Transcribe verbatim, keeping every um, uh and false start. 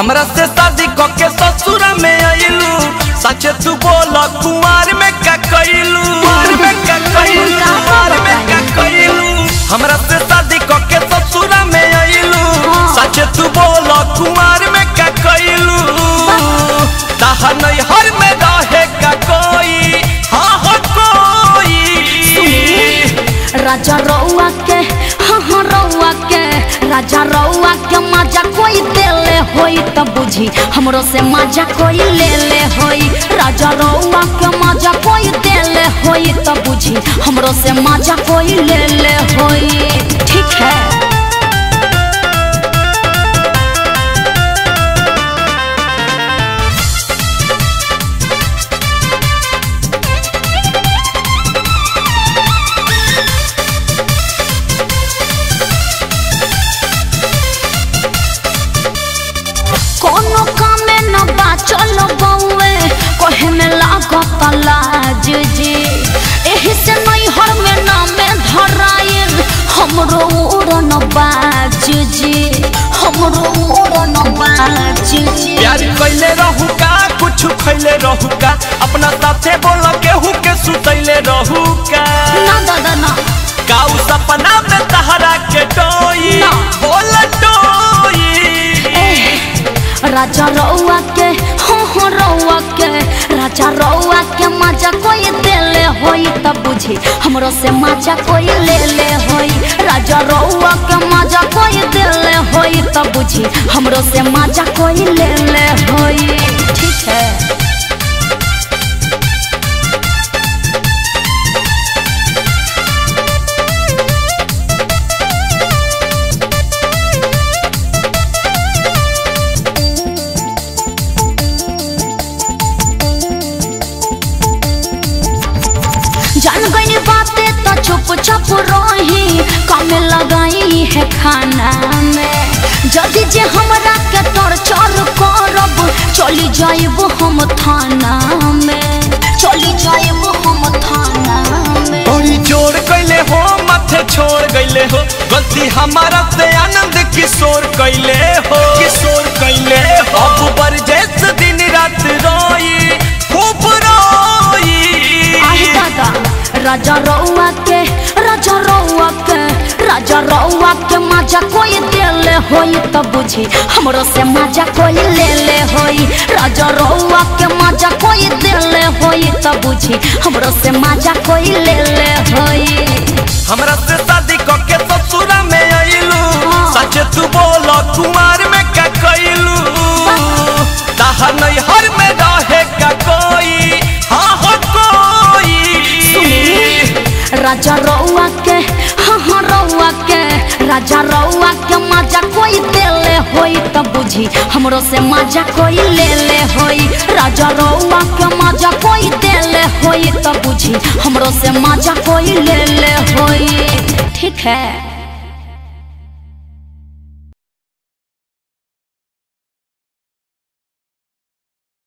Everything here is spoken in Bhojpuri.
हमरा से शादी करके ससुरा में आइलू, सच तू बोल कुंवार में का कइलू, कुंवार में का कइलू, कुंवार में का कइलू। हमरा से शादी करके ससुरा में आइलू, सच तू बोल कुंवार में का कइलू। ताहा नहीं हर में रहे का कोई, हाँ हो कोई। राजा रउआ के, हाँ हाँ रउआ के, राजा रउआ के मजा कोई देले होई तब बुझी हमरो से मजा कोई ले ले होई। राजा रउआ के मजा कोई देले होई तब बुझी हमरो से मजा कोई ले ले होई। ठीक है कोनो कामे न बाचल बउए कहे में लागत लाज जी। एही से नहीं हर में नामे धराइल हमरो उड़न बाज जी, हमरो उड़न बाज जी। प्यार कइले रहू का कुछ खइले रहू का, अपना साथे बोल केहू के सुतैले रहू का। ना दादा ना काऊ सपना में तहरा के टोई बोल टोई। राजा रउआ के, हो हो रउआ के, राजा रउआ के मजा कोई देले होई तब बुझी हमरो से मजा कोई ले ले होई। राजा रउआ के मजा कोई देले होई तब बुझी हमरो से मजा कोई ले ले होई। ठीक है जान गई बातें तो चुप चाप रही, काम लगाई है खाना में। जदि जे हमरा के टॉर्चर करब चली जाइब हम थाना में, चली जाइब हम थाना में। बड़ी जोर कैले हो माथे छोड़ गईले हो, गलती हमारा से आनंद किशोर कैले हो, किशोर कैले हो। अब बरजेस दिन रात रोई खूब रोई। आई दादा राजा रउआ के, राजा रउआ के, राजा रउआ के मजा कोई देले होई तब बुझी हमरो से मजा कोई ले ले होई। राजा रउआ के मजा कोई देले होई तब बुझी हमरो से मजा कोई ले ले होई। हमरा से शादी करके ससुरा में आइलू, सच तू बोल कुंवार में का कइलू। ताहा नहीं हर में रहे का कोई, हाँ हो कोई। राजा रउआ के, हाँ हाँ रउआ के, राजा रउआ के मजा कोई देले होई तब बुझी हमरो से मजा कोई ले ले होई। राजा रउआ के मजा कोई देले होई तब बुझी हमरो से मजा कोई ले ले होई। ठीक है।